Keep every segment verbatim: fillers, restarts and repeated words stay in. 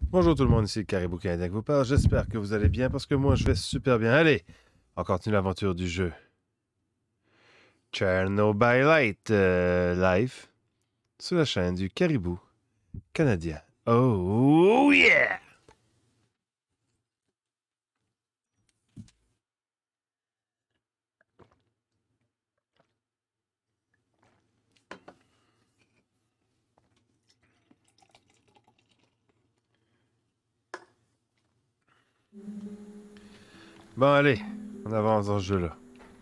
Bonjour tout le monde, ici Caribou Canadien qui vous parle. J'espère que vous allez bien parce que moi je vais super bien. Allez, on continue l'aventure du jeu. Chernobylite euh, live sur la chaîne du Caribou Canadien. Oh yeah! Bon allez, on avance dans ce jeu-là.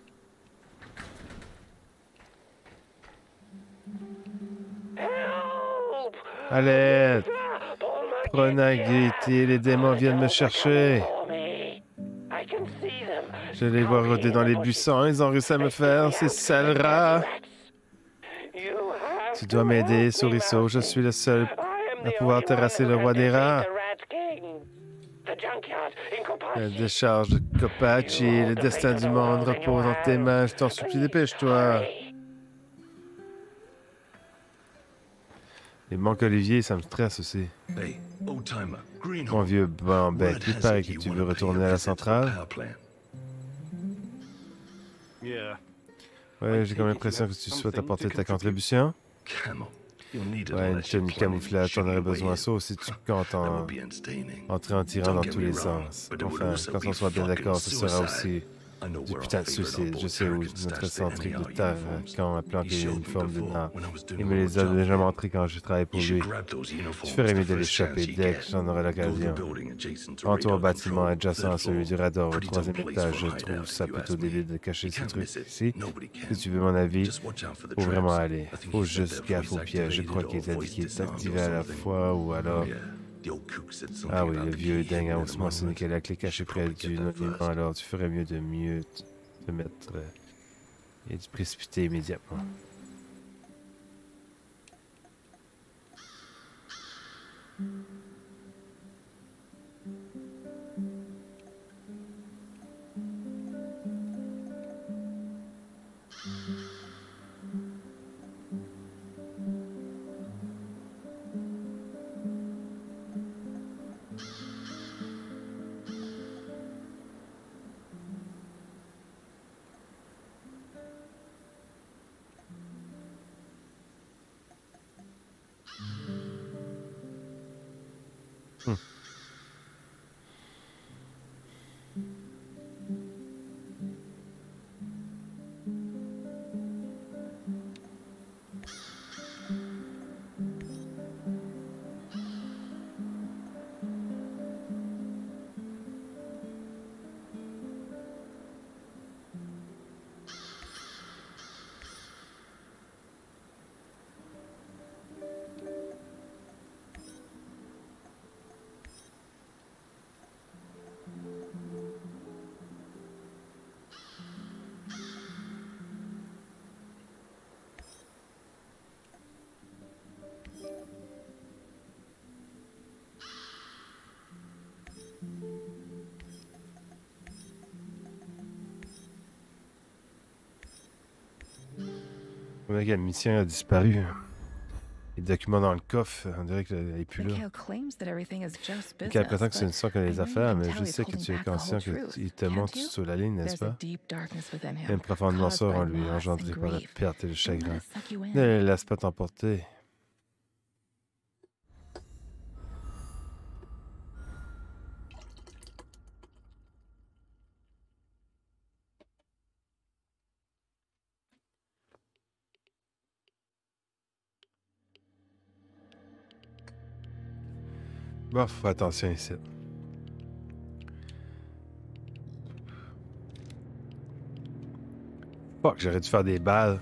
Help! Allez, Paul Pronagiti, les démons viennent me chercher. I can see them. Je les vois rôder dans les buissons, ils ont réussi à me faire, ces sales rats. You have Tu to dois m'aider, help me, Souriceau, je Mousy. suis le seul I am à the pouvoir only one terrasser who le can roi des defeat rats. the Rat King. The junkyard in La Kopachi. décharge de Kopachi, le destin du monde repose dans tes mains. Je t'en supplie, dépêche-toi. Les manques Olivier, ça me stresse aussi. Hey, old timer, Mon Greenhorn. vieux bambette, Word il has paraît it que you tu want veux to pay retourner a à la visit to the centrale. power plant. Yeah. Ouais, j'ai comme l'impression que tu souhaites apporter ta contribution. Camel. You'll need it Ouais, une unless you're tenue planning camouflage, t'en shooting aurais your way besoin in. ça aussi, tu comptes That en would be entertaining. entrer en tirant Don't dans get tous me les wrong, sens. but it would Enfin, also quand be on soit bien fucking d'accord, ce sera aussi suicide. I know du where putain our de favorite suicide. old Je sais où Tarragon notre stashed their centrique N de E R terre uniforms. quand on a He planté showed me l'uniforme de before Nord. when I was doing Il a me les little a job déjà for him. montrés quand j'ai travaillé pour You should lui. grab those Tu uniforms ferais the mieux de les first choper chance you dès get. que j'en aurai Go to the l'occasion. building adjacent to Rends-toi au radar bâtiment control, adjacent à third celui du floor. radar au Pretty troisième dull place étage. for Je a trouve hideout, ça if you plutôt ask me. débile de cacher You ce can't truc miss it. ici. Nobody Si can. tu veux mon avis, Just watch out for the faut vraiment traps. aller. I think Faut he said juste their gaffe voice aux pièges. Je activated crois or qu'il a dit voice qu'il est disarmed activé or à la something. fois ou alors... Oh yeah, the old kook said something Ah oui, about le the key vieux hidden dingue a in aussi the mentionné monument. que la clé You cachée should près probably du get that monument, first. alors tu ferais mieux de mieux t- te mettre euh, et de précipiter immédiatement. Hmm. Ouais, la mission a disparu. Les documents dans le coffre, on dirait qu'elle n'est plus là. Mikhail claims that everything is just Mikhail business, prétend que ce ne but sont que les I know you affaires, can mais tell je he's sais que holding tu es back the whole conscient truth, qu'il te can't montre you? sur la ligne, n'est-ce There's a pas? deep darkness within Il y a him, une profonde caused noirceur en by lui, loss and engendrée par la grief. perte et le I'm chagrin. gonna suck you in. Ne les laisse pas t'emporter. Bon, faut faire attention ici. Fuck, j'aurais dû faire des balles.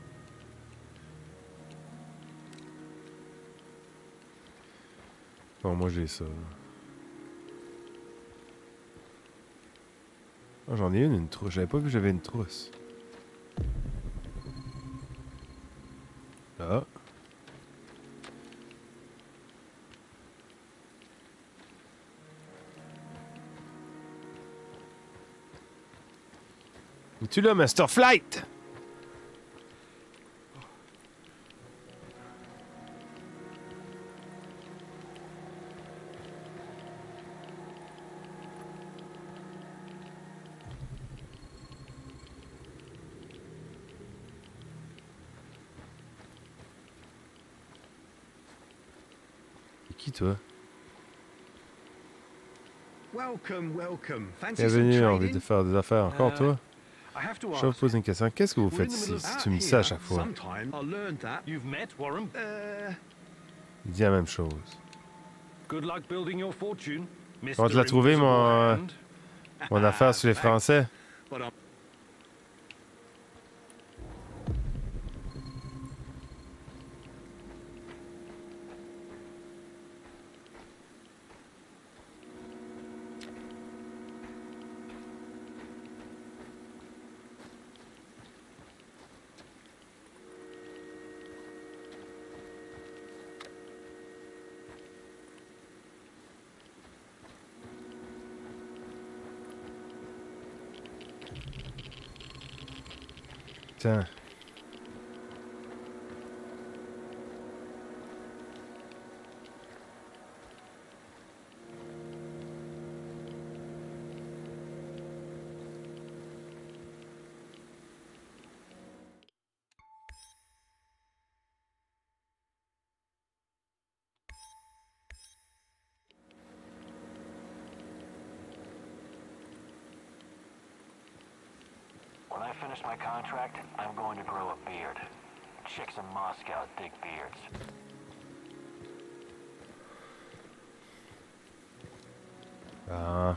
Bon, moi j'ai ça. Oh, j'en ai une, une trousse. J'avais pas vu que j'avais une trousse. Ah. Es-tu là, Master Flight? qui, toi? Welcome, welcome. Fancy some Bienvenue, on veut trading? te faire des affaires. Encore, Uh, toi? I have to Je vais vous ask. poser une question. Qu'est-ce que vous We're in faites the ici? middle Si of- tu me Ah, dis ça à here, chaque fois. sometime I learned that. You've met Warren. Uh, Il dit la même chose. Good luck building your fortune, Comment tu l'as Mister trouvé, Invisible mon, Hand. mon affaire sur les Français? but I'm Tiens. When I finish my contract, I'm going to grow a beard. Chicks in Moscow dig beards. Ah.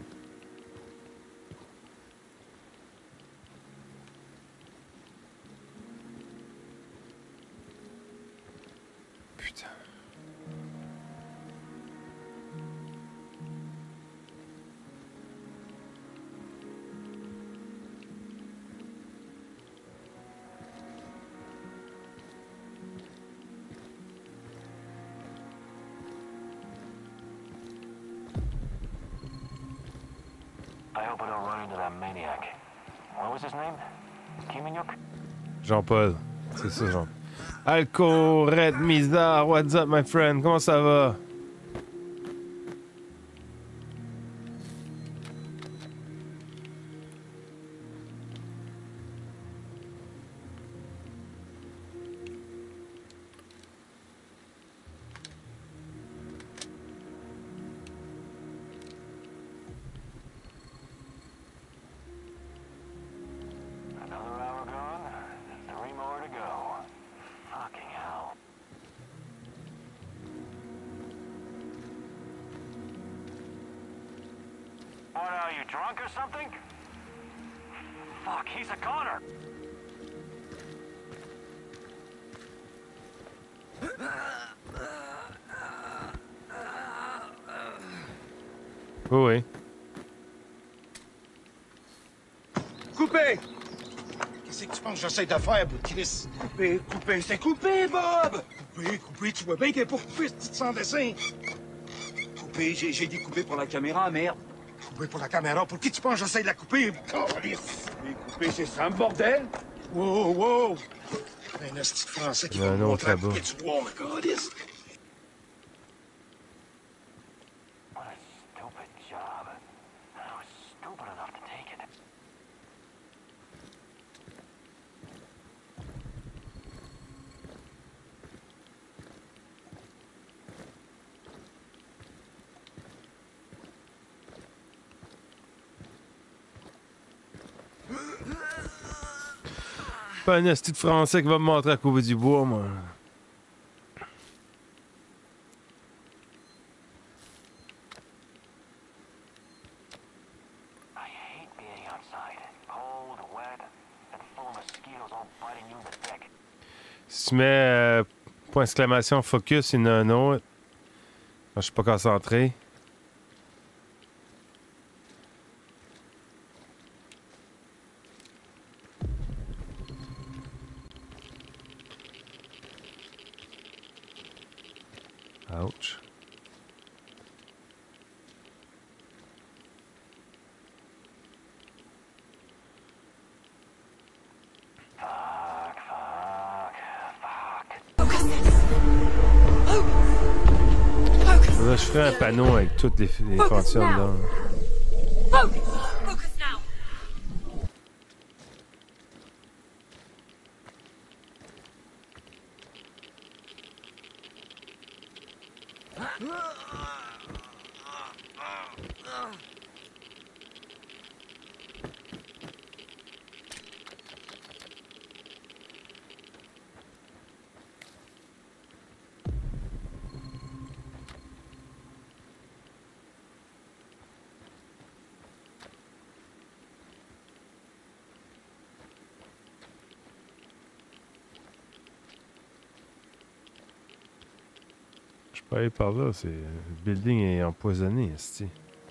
Putain. I hope I don't run into that maniac. What was his name? Kimenyuk? Jean-Paul. C'est ça, Jean. Alco, Red Mizar, what's up, my friend? Comment ça va? Another hour gone. Three more to go. Fucking hell. What are you, drunk or something? Fuck, he's a goner. Oui, oui. Coupé! Qu'est-ce que tu penses que j'essaie de faire, bout de Chris? Coupé, coupé, c'est coupé, Bob! Coupé, coupé, tu vois bien qu'il est pas coupé, ce petit sans dessin. Coupé, j'ai, j'ai dit coupé pour la caméra, merde. Coupé pour la caméra, pour qui tu penses que j'essaie de la couper? Calice! Coupé, coupé, c'est ça, un bordel? Wow, wow! Un esti de français qui Il y a va un me autre montrer à là-bas. couper du bois, ma calice. What a stupid job. I was stupid enough to take it. Pas un esti de français qui va me montrer à couper du bois, moi. I hate being outside. Cold, wet, and full of mosquitoes all biting you in the dick. Si tu mets euh, point d'exclamation focus, il y en a un autre. Quand je suis pas concentré. Ouch. Fuck, fuck, fuck. Là, je ferai un panneau avec toutes les, les fonctions dedans. Focus! Focus now! Je peux aller par là, c'est... Le building est empoisonné, esti.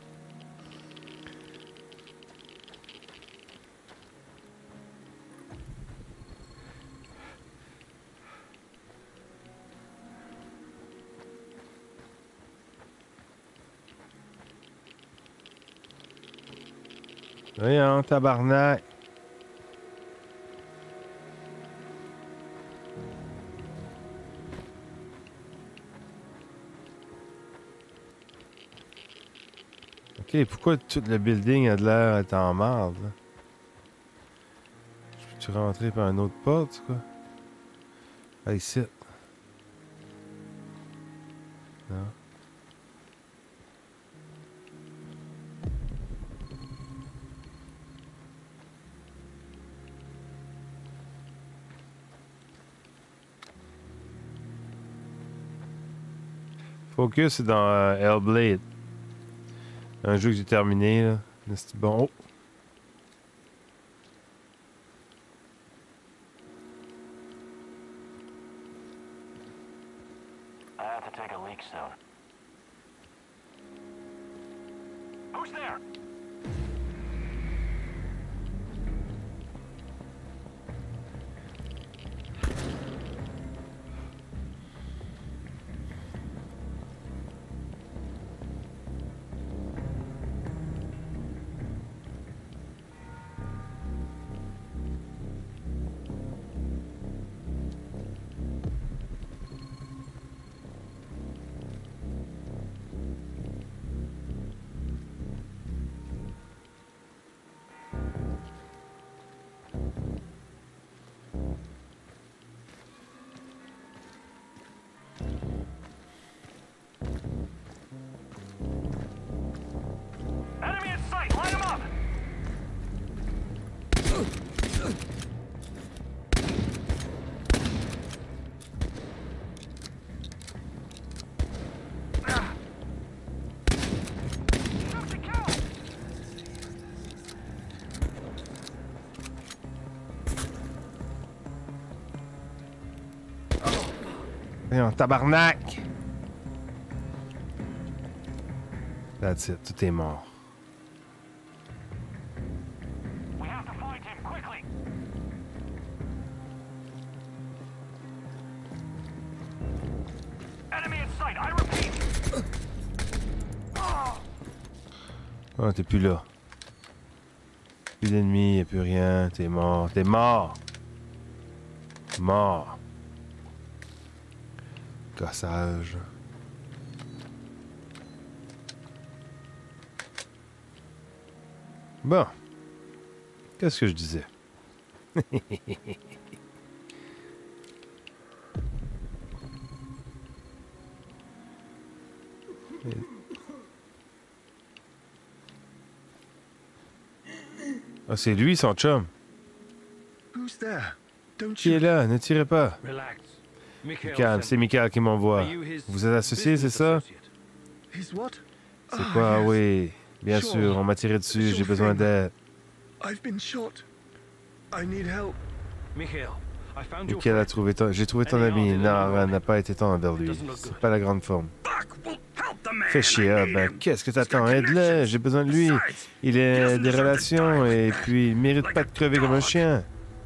Voyons, tabarnak! Ok, pourquoi tout le building a de l'air d'être en marde, là? Je peux-tu rentrer par une autre porte, quoi? Ah, ici. Non. Focus, c'est dans euh, Hellblade. Un jeu que j'ai terminé, là. C'est bon. Oh. I have to take a leak soon. Who's there? Enemy in sight! Line him up! Shoot to kill! Voyons, tabarnak! That's it, tout est mort. We have to find him quickly. Enemy in sight. I repeat. Oh, t'es plus là. Plus d'ennemis, y'a plus rien, t'es mort, t'es mort! Mort! Gossage. Bon. Qu'est-ce que je disais? Ah, c'est lui, son chum. Who's there? Don't Qui est you... là? Ne tirez pas. Relax. Mikhail Calme, sent c'est me. Mikhail qui m'envoie. Are you his Vous êtes associé, c'est business ça? associate? His what? C'est Ah, quoi? yes. Oui. Bien Sure. sûr, on m'a tiré dessus, Sure j'ai besoin thing. d'aide. I've been shot. I need help. Mikhail, I found your Mikhail a friend. trouvé ton... J'ai trouvé ton ami. Non, elle n'a pas été tendre envers lui. C'est pas la grande forme. Fais chier, ah, ben qu'est-ce que t'attends? Aide-le, j'ai besoin de lui. Il a des relations et puis il mérite pas de crever comme un chien.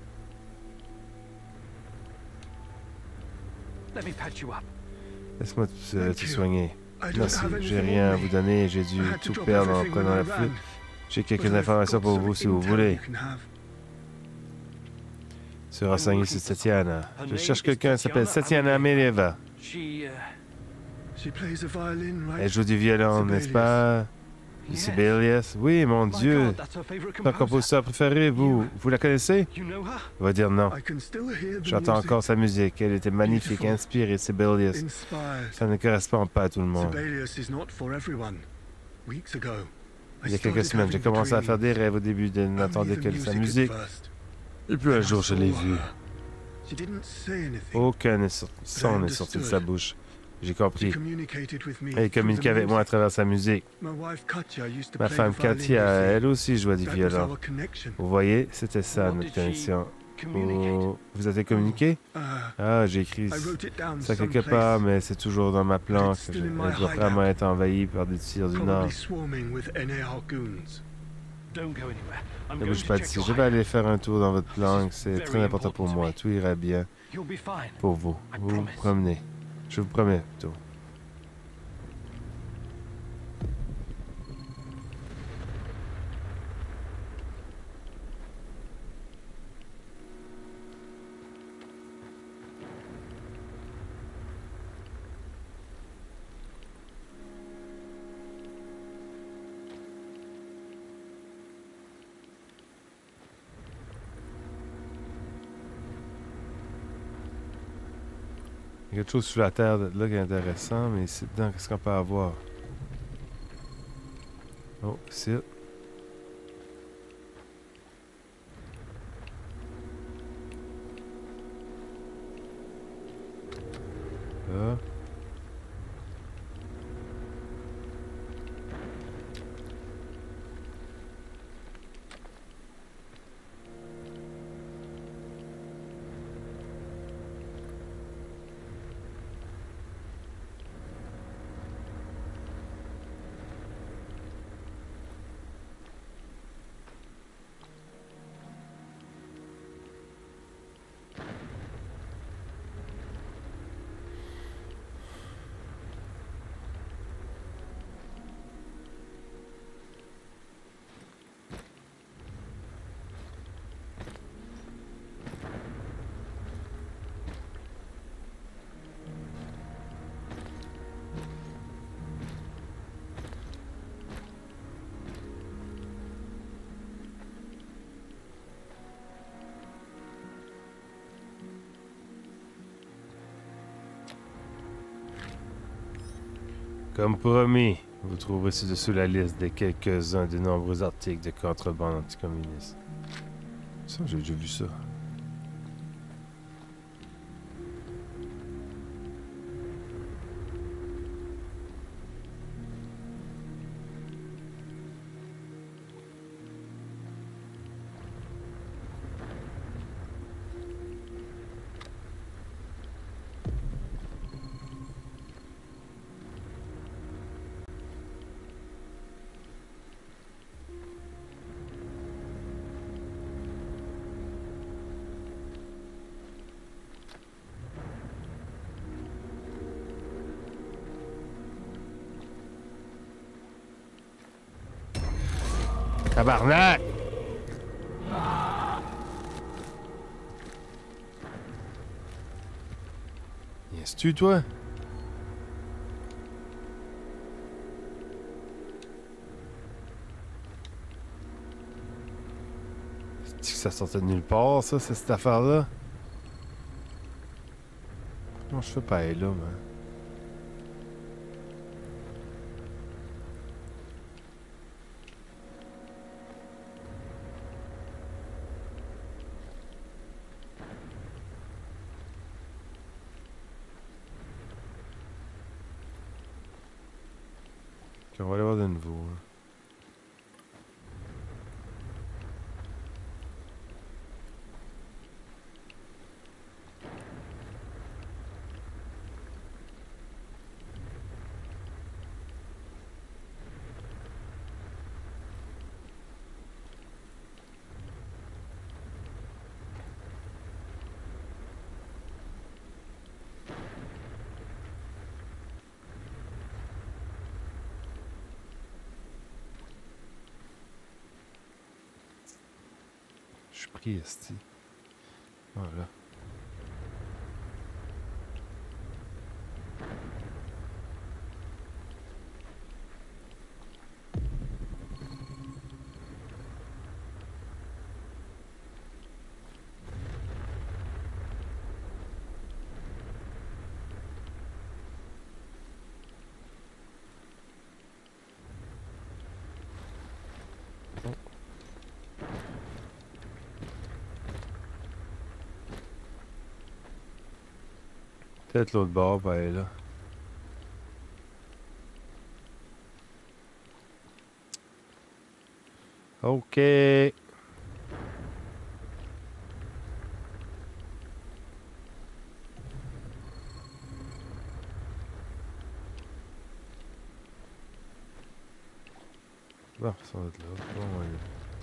Let me patch you up. Laisse-moi te, euh, te Thank you. soigner. I don't Merci, have j'ai anything rien à on me. vous donner. J'ai dû I had to tout drop perdre en everything prenant la in the fuite. van. J'ai quelques But I've informations got pour some vous si vous intel voulez. you can have. Se renseigner sur Tatiana. Her Je name cherche is quelqu'un qui s'appelle Tatiana Tatiana Amelieva. She, uh, She plays a violin, right? Elle joue du violon, n'est-ce pas? Sibelius. Oui, mon My Dieu. God, that's her favorite Ton composer. compositeur préféré, vous, vous la connaissez? You know her? Il va dire non. I can still hear the J'entends music. encore sa musique. Elle était magnifique, Beautiful. inspirée, Sibelius. Inspired. Ça ne correspond pas à tout le monde. Sibelius is not for everyone. Weeks ago, I Il y a quelques started semaines, j'ai having the commencé à faire des dream. rêves au début. Je Only n'entendais the que sa music at musique. first. Et puis un I jour, je saw l'ai her. vue. She didn't say anything. Aucun n'est sor- son n'est sorti de sa bouche. J'ai She compris. communicated with me Elle through the communiquait avec moi à music. travers sa musique. My wife Katja used to Ma play femme the violin, Katia, you see. elle aussi jouait du That was violon. our connection. Vous voyez, c'était ça What notre did she connexion. Communicate. Oh, vous avez communiqué? Uh, Ah, j'ai écrit I wrote it down ça quelque someplace, part, mais c'est toujours dans ma planque. It's still Je- in my Elle doit hideout. vraiment être envahie par des tirs du Nord. probably swarming with N A R goons. Don't go anywhere. I'm Ne going bouge to pas check d'ici. your Je vais hideout. aller faire un tour dans votre planque. C'est very très important pour important to moi. me. Tout ira bien You'll be fine. pour vous. I Vous vous promise. promenez. Je vous promets, plutôt. Il y a quelque chose sur la terre de- là qui est intéressant, mais ici dedans, qu'est-ce qu'on peut avoir? Oh, ici. Là. Comme promis, vous trouverez ci-dessous la liste de quelques-uns des nombreux articles de contrebande anticommuniste. Ça, j'ai déjà vu ça. Tabarnak! Viens-tu, toi? C'est-tu que ça sortait de nulle part, ça, c'est cette affaire-là? Comment je fais pas aller là, man? Ok, on va aller voir de nouveau. Hein. Je suis pris, esti. Voilà. Peut-être l'autre bord, ben elle est là. OK. Bon, ça va être là. Bon, ouais.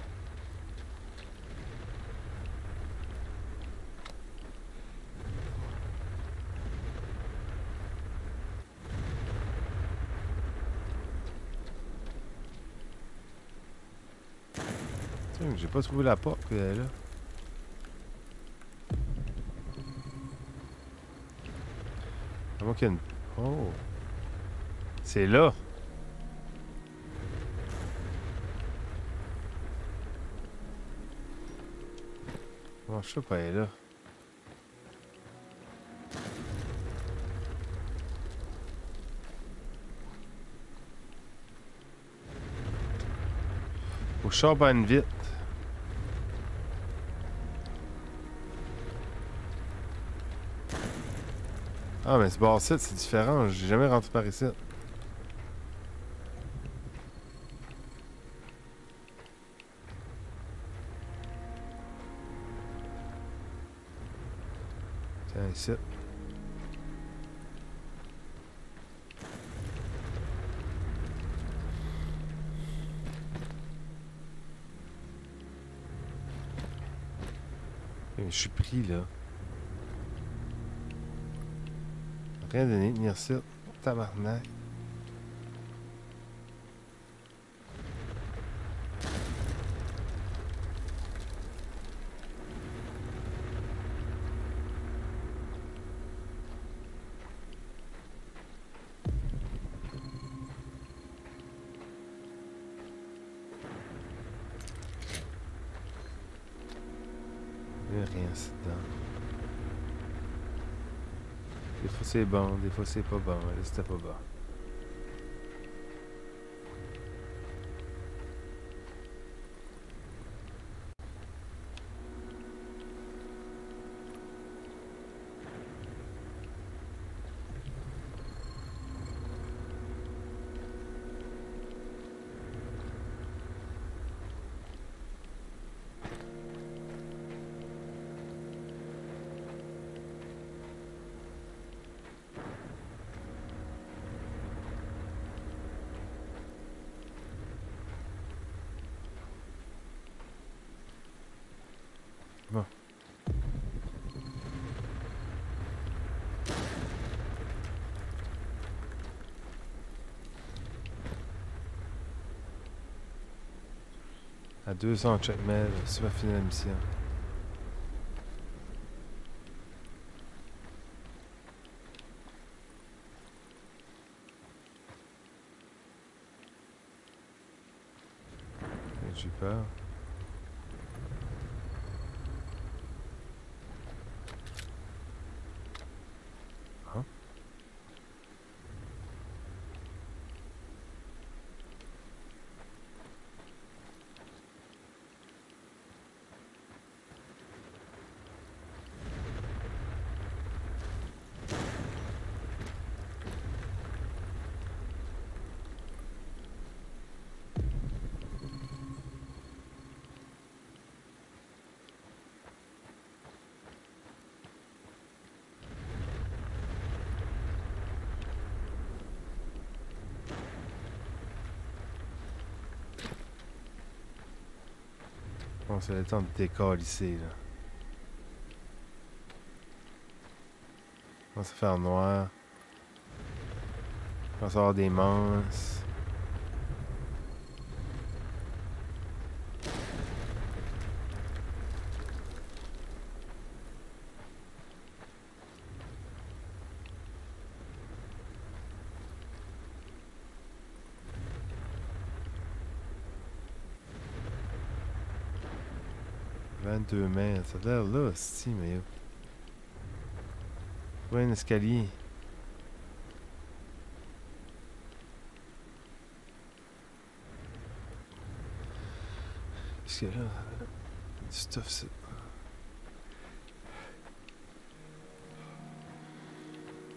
Tiens, j'ai pas trouvé la porte qu'elle est là. À moins qu'il y ait une... Oh! C'est là! Oh, je sais pas, elle est là. Faut que je charbonne vite. Ah, mais ce bar-ci, c'est différent. J'ai jamais rentré par ici. Tiens, ici. Je suis pris, là. Rien de donner, tenir ça. Tabarnak. Il n'y a rien dedans. Des fois c'est bon, des fois c'est pas bon. Là c'était pas bon. Bon. À deux cents chaque mail, c'est ma finale mission. J'ai peur. Hein? Bon, c'est le temps de décalisser, là. On va se faire noir. On va avoir des manches. vingt-deux mètres, ça a l'air là, si, mais... Où est un escalier? Qu'est-ce qu'il y a là? Du stuff, ça.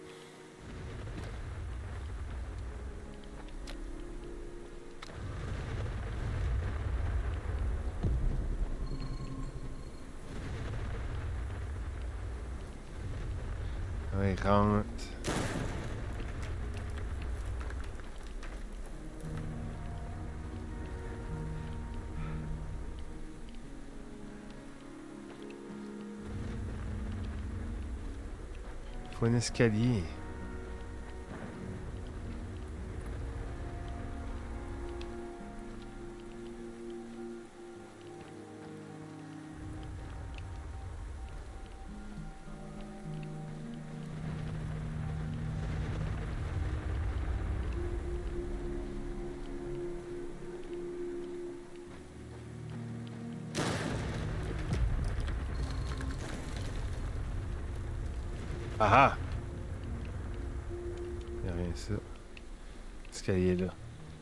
Ouais, rentre. Faut un escalier. Ah ah! Y'a rien ça. Escalier là.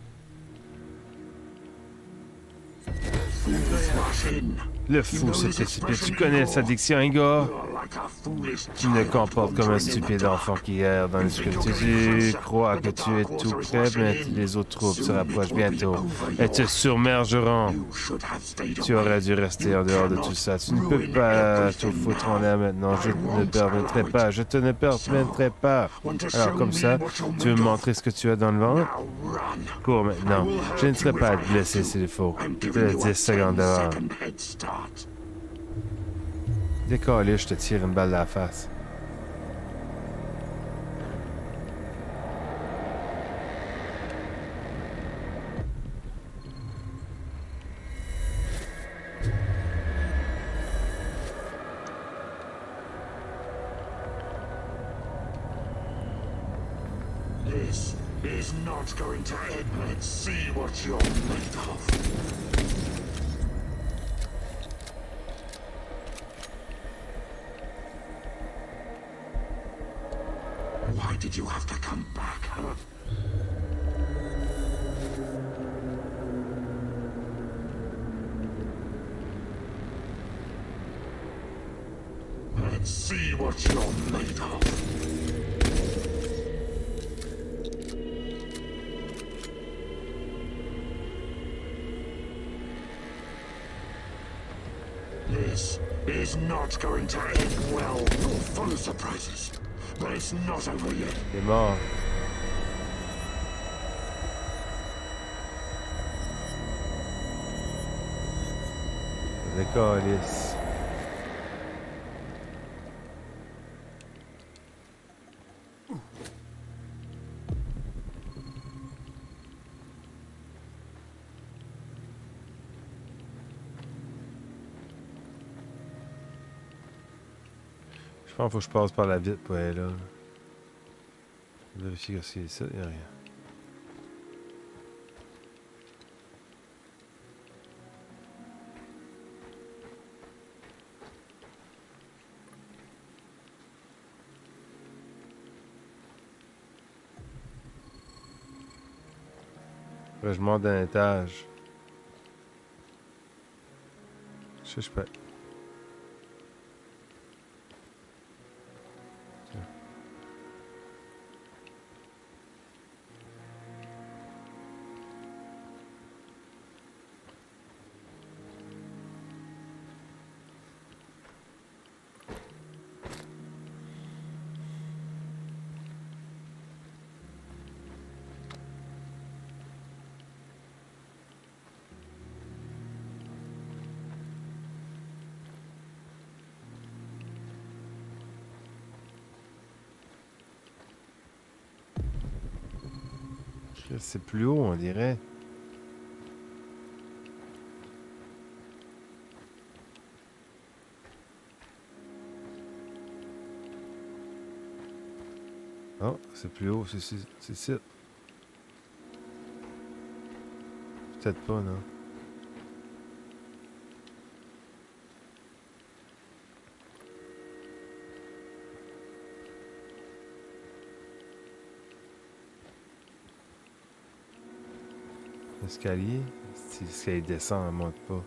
Le fou se précipite. Tu connais cette addiction, hein, gars? Tu ne comportes comme un stupide enfant qui erre dans l'obscurité. Tu crois que tu es tout près, mais les autres troupes se rapprochent bientôt et te surmergeront. Tu aurais dû rester en dehors de tout ça. Tu ne peux pas te foutre en l'air maintenant. Je ne permettrai pas. Je te ne permettrai pas. Alors, comme ça, tu veux me montrer ce que tu as dans le ventre? Cours maintenant. Je ne serai pas à te blesser s'il faut. Tu as dix secondes devant. Décollé, je te tire une balle dans la face. This is not going to end. Let's see what you're made of. Why did you have to come back, huh? Let's see what you're made of. This is not going to end well. You're full of surprises. But it's not over yet. Il est mort. Décalisse. Je pense qu'il faut que je passe par la vitre pour aller là. Vérifier que c'est ça, il n'y a rien. Là, je monte d'un étage. Je sais, je peux. C'est plus haut, on dirait. Oh, c'est plus haut, c'est ça. Peut-être pas, non. L'escalier, si l'escalier descend, elle monte pas.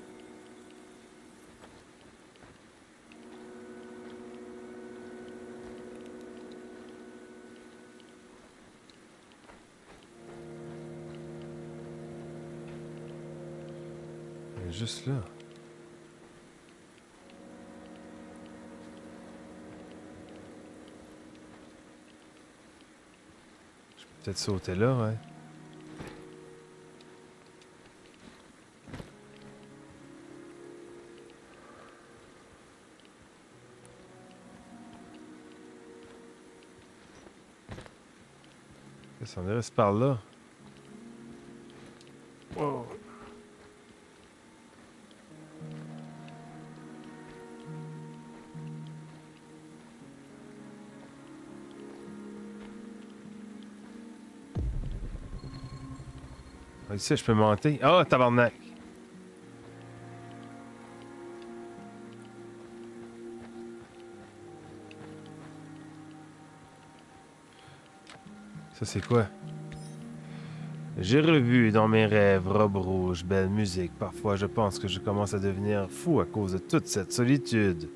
Elle est juste là. peut-être sauter là, ouais. Ça en reste par là. Wow. Ici, je peux monter. Ah, oh, tabarnak! Ça, c'est quoi? J'ai revu dans mes rêves robe rouge, belle musique. Parfois, je pense que je commence à devenir fou à cause de toute cette solitude.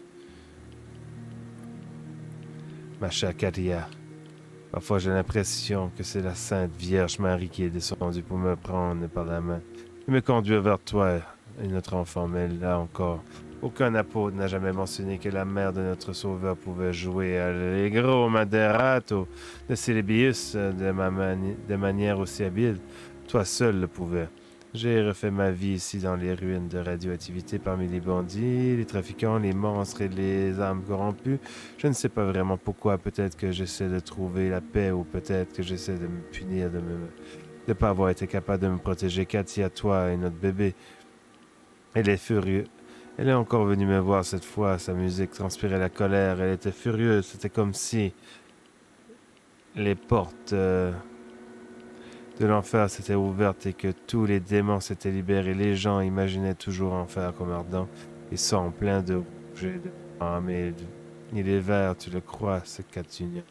Ma chère Katia, parfois j'ai l'impression que c'est la Sainte Vierge Marie qui est descendue pour me prendre par la main et me conduire vers toi et notre enfant. Mais là encore, aucun apôtre n'a jamais mentionné que la mère de notre Sauveur pouvait jouer à l'Allegro Moderato de Célébius de, ma mani de manière aussi habile. Toi seul le pouvais. J'ai refait ma vie ici dans les ruines de radioactivité parmi les bandits, les trafiquants, les monstres et les âmes corrompues. Je ne sais pas vraiment pourquoi. Peut-être que j'essaie de trouver la paix ou peut-être que j'essaie de me punir de ne de pas avoir été capable de me protéger. Katia, toi et notre bébé. Elle est furieuse. Elle est encore venue me voir cette fois. Sa musique transpirait la colère. Elle était furieuse. C'était comme si les portes euh, de l'enfer s'étaient ouvertes et que tous les démons s'étaient libérés. Les gens imaginaient toujours enfer comme ardent et sang plein de rouge et de blanc. Mais il est vert, tu le crois, ce Katunia.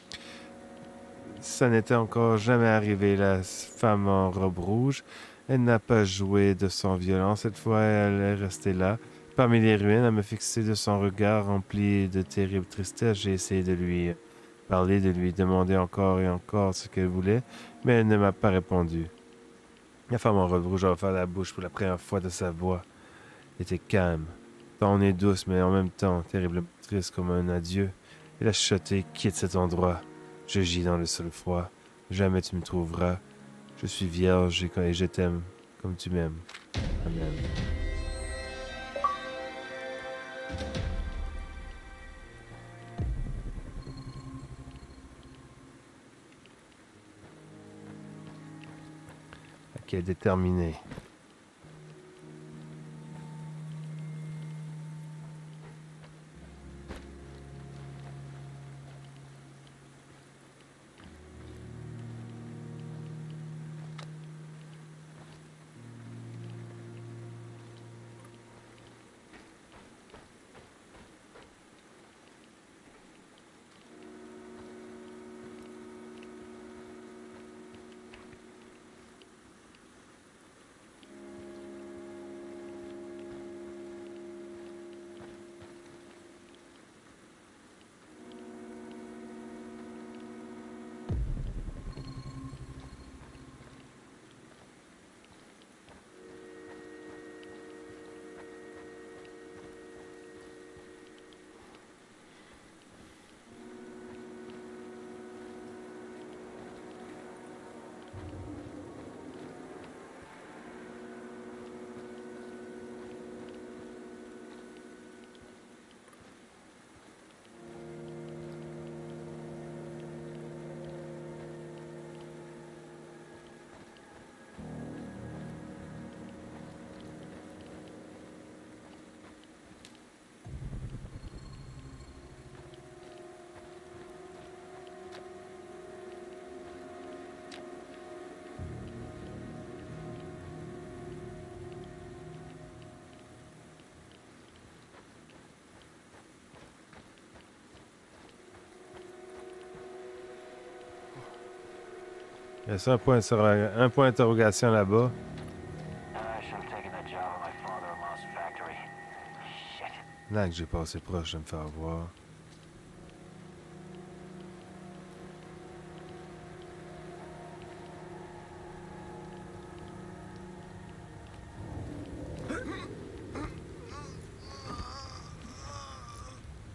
Ça n'était encore jamais arrivé. La femme en robe rouge, elle n'a pas joué de son violon. Cette fois, elle est restée là. Parmi les ruines, elle me fixait de son regard rempli de terrible tristesse. J'ai essayé de lui parler, de lui demander encore et encore ce qu'elle voulait, mais elle ne m'a pas répondu. La femme en robe rouge a ouvert la bouche pour la première fois de sa voix. Elle était calme, ton nez douce, mais en même temps terriblement triste comme un adieu. Elle a chuchoté, quitte cet endroit. Je gis dans le sol froid. Jamais tu me trouveras. Je suis vierge et je t'aime comme tu m'aimes. Amen. Qui est déterminé. Il y a ça, un point, sur la- un point d'interrogation là-bas. I should have taken that job at my father-in-law's factory. Shit. Là que j'ai passé proche de me faire voir.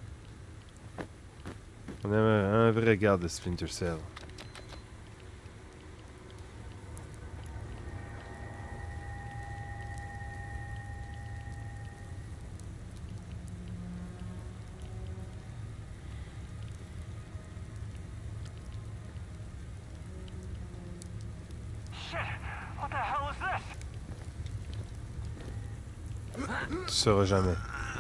On a un, un vrai garde de Splinter Cell. Shit! What the hell is this? Tu sauras jamais.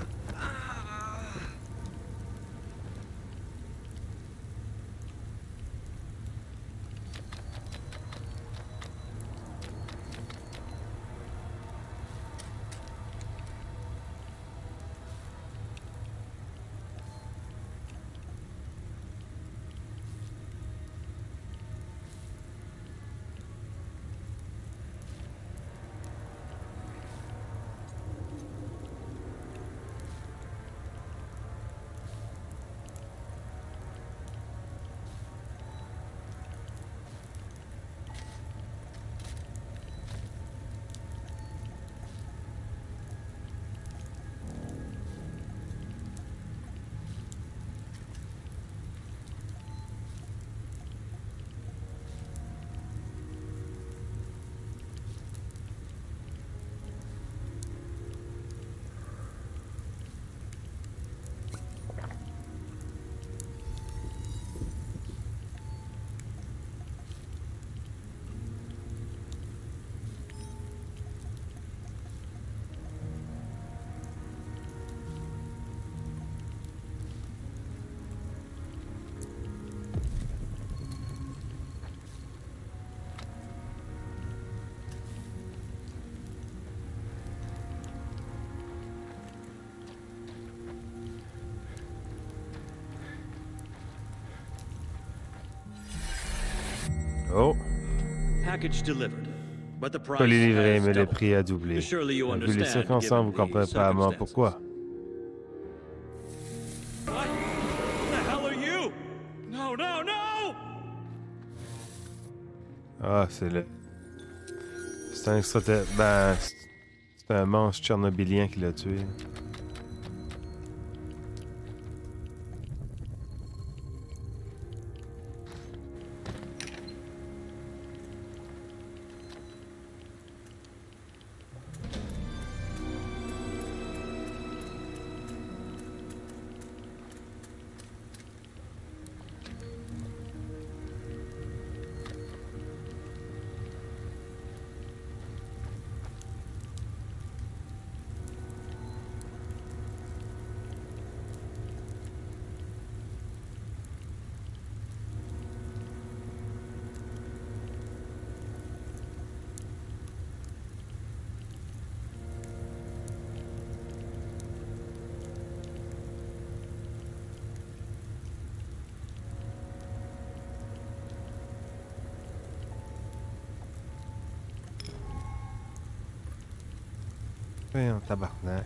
Oh! Package delivered. But the price Colis livré, has mais le doubled. prix a doublé. Surely you Vu les understand, circonstances, vous given comprenez the pas à moi circumstances. pourquoi. What? Who the hell are you? No, no, no! Ah, c'est le... C'est un extraterrestre... Ben, c'est- c'est un monstre tchernobylien qui l'a tué. Voyons, tabarnak.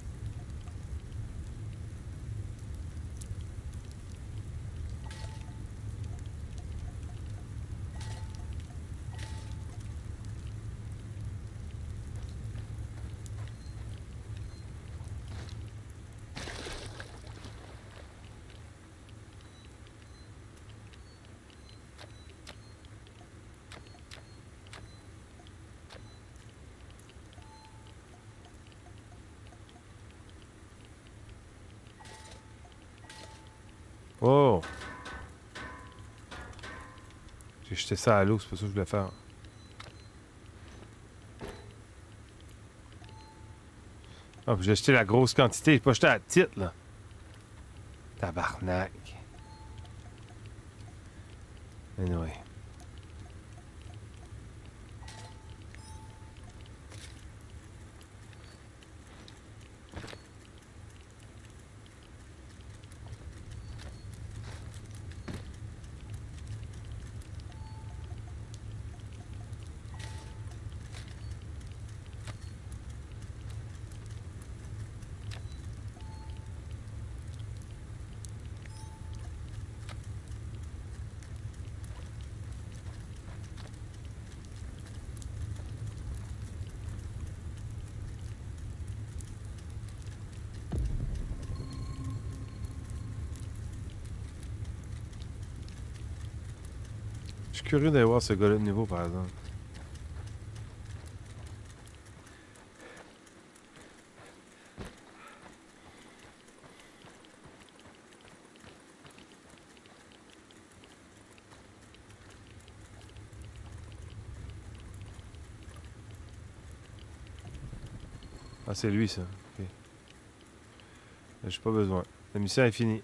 Oh! J'ai jeté ça à l'eau, c'est pas ça que je voulais faire. Ah, puis j'ai jeté la grosse quantité, j'ai pas jeté la petite, là. Tabarnak. Anyway. Je suis curieux d'aller voir ce gars-là de nouveau, par exemple. Ah, c'est lui, ça. Ok. J'ai pas besoin. La mission est finie.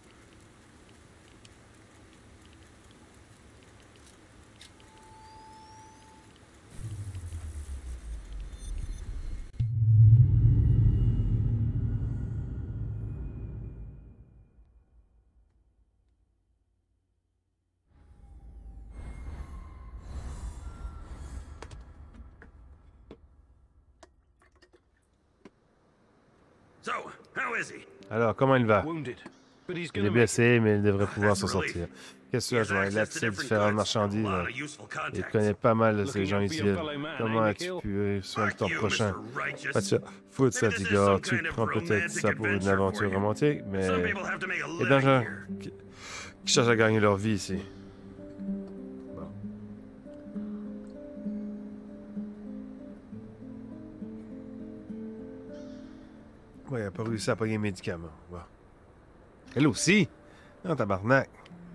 So, how is he? Alors, comment il va? Wounded, but he's Il gonna est make it. blessé, mais il devrait pouvoir s'en That's relief. sortir. Qu'est-ce que He has tu as? Il a access to accès à different différentes goods, marchandises. a lot Là. of useful Il contacts. connaît pas mal de ces Looking gens out for ici. your Là. fellow man, Comment eh, as-tu Nikhil? pu soigner Fuck ton you, prochain? Mister Righteous. Pas de ça. Foutre ça, Maybe this is Tigor. some Tu kind of prends peut-être romantic ça pour une adventure aventure for you. romantique, mais Some people have to make a il y a living des gens here. qui, qui cherchent à gagner leur vie ici. Bon. Ouais, il a pas réussi à payer les médicaments. Bon. Elle aussi? Non, tabarnak.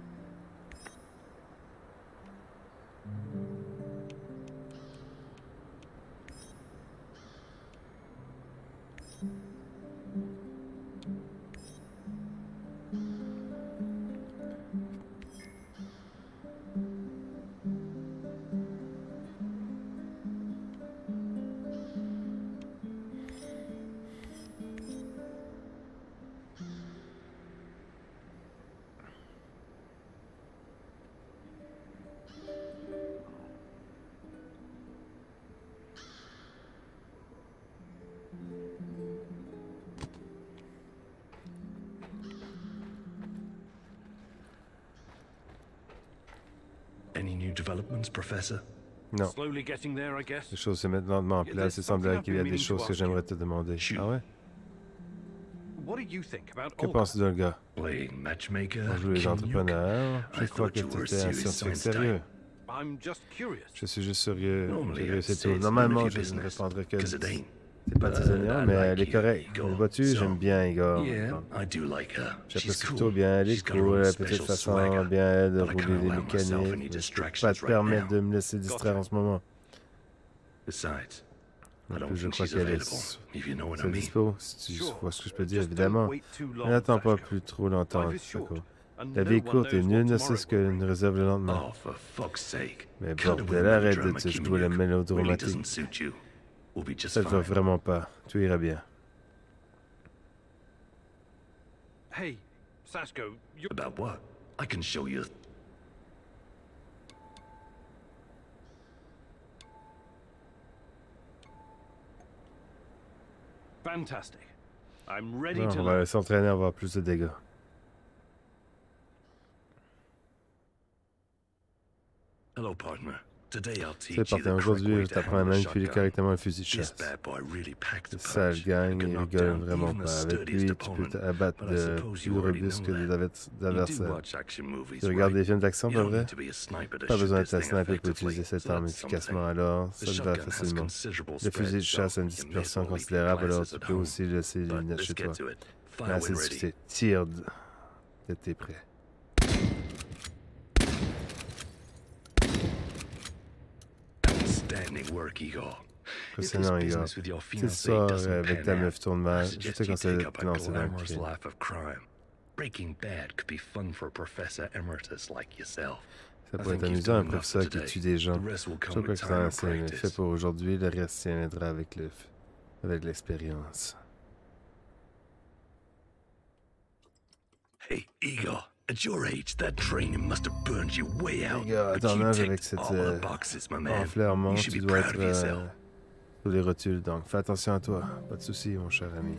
Any new developments, Professor? Non. Slowly getting there, I guess. Les choses se mettent lentement en Yeah, place. there's Il semblerait something qu'il y a I've des been choses que meaning to j'aimerais ask te demander. Shoot. Ah ouais? What do you think about Que Olga? penses-tu d'Olga? Playing matchmaker? Pour jouer les King Nuke? entrepreneurs, je I crois thought que you were a tu étais un serious scientifique science sérieux. I'm just curious. Je suis juste sérieux. Normally, Curieux, I'd c'est say tout. it's Normalement, none of je your ne business, répondrais que 'cause it ain't. c'est pas tes But oignons, I mais like elle est you, correcte. Igor. Le vois-tu? So, J'aime bien Igor. Yeah, Bon. I do like her. She's J'apprécie cool. plutôt bien. Elle est She's got her cool. own Elle a special peut-être façon swagger. bien elle de But I can't rouler les allow myself any mécaniques. Je peux pas distractions te right permettre now. de me laisser distraire en ce moment. Besides, I En don't plus, je think crois she's qu'elle available, est if you know what I c'est mean. dispo. Si tu Sure. vois ce que je peux dire, Just don't évidemment. wait too long, N'attends pas Sashko. plus trop longtemps. Life is short, Sako. and La no vie est one courte et knows nul what ne tomorrow sait ce que will bring. nous réserve le lendemain. Oh, for fuck's sake. Mais Cut away bordel, with the arrête de drama, te King jouer le Nuke. mélodramatique. Really doesn't suit you. We'll be just Ça te va fine. vraiment pas. Tu iras bien. Hey, Sashko, you About what? I can show you. fantastic. I'm ready Non, to on va learn. s'entraîner à avoir plus de dégâts. Hello, partner. Today I'll C'est teach you partant. the correct Aujourd'hui, way je to t'apprends à handle a manipuler shotgun. correctement le fusil de This chasse. bad boy really packs a C'est ça, le punch. gang, It can il knock rigole down vraiment even the pas. Avec sturdiest lui, tu peux opponent. abattre But I de suppose plus you already robustes que know des that. advers- You do adversaires. watch action movies, Tu regardes right? des films d'action, You pas don't vrai? need to be a sniper to Pas shoot besoin this d'être un thing sniper pour effectively, utiliser cette so arme that's something. efficacement, alors The ça te va shotgun has facilement. considerable Le fusil de spread, chasse a une so you may dispersion as well leave considérable, your alors classes tu at peux home. aussi laisser les But lunettes let's chez get toi. to it. Mais Fire assez when ready. discuté. Tire de... de tes prêt. Outstanding work, Igor. If this Impressionnant, Igor. business with your Cette fiancée histoire doesn't avec ta pan meuf out, tourne I mal, je suggest te you conseille take de up te a lancer dans le glamorous crime. life of crime. Breaking Bad could be fun for a professor emeritus like yourself. Ça I pourrait être think you've amusant, un done enough for professeur qui today. tue des gens. The rest will Je come crois with que time and c'est fait practice. pour aujourd'hui, le reste viendra avec le avec l'expérience. Hey, Igor, at your age, that training must have burned you way out. Igor, à But ton you âge, avec ticked cette all euh, the boxes, my man. enflairement, You tu should be dois proud être of yourself. euh, sous les rotules, donc fais attention à toi. Pas de soucis, mon cher ami.